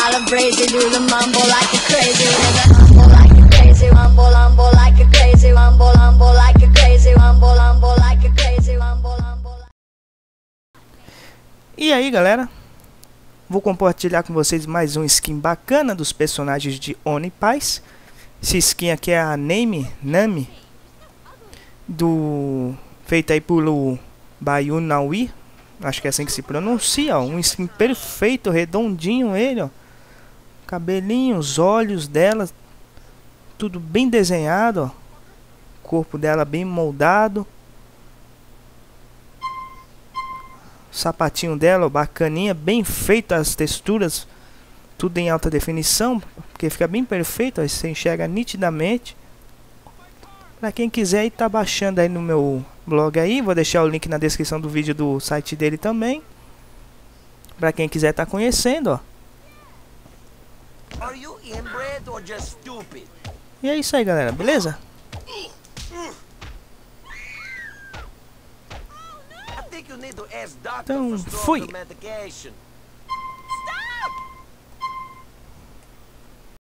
crazy, do the mumble like a crazy, rumble like a crazy, rumble like a crazy, rumble like a crazy, rumble like a crazy, rumble. E aí, galera, vou compartilhar com vocês mais um skin bacana dos personagens de Oni Paz. Essa skin aqui é a Nami, feita aí pelo Bayu Naui, acho que é assim que se pronuncia, ó. Um skin perfeito, redondinho ele, ó. Cabelinho, os olhos dela, tudo bem desenhado, ó. Corpo dela bem moldado. Sapatinho dela, ó, bacaninha, bem feito as texturas, tudo em alta definição, porque fica bem perfeito, ó, você enxerga nitidamente. Para quem quiser aí tá baixando aí no meu blog aí, vou deixar o link na descrição do vídeo do site dele também. Para quem quiser tá conhecendo, ó. E é isso aí, galera, beleza? Então, fui!